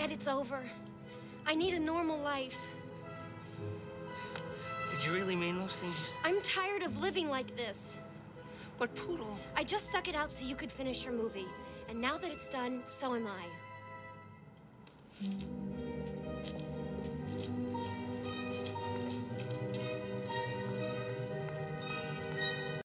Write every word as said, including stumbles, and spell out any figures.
Dad, it's over. I need a normal life. Did you really mean those things you said? I'm tired of living like this. But Poodle... I just stuck it out so you could finish your movie. And now that it's done, so am I.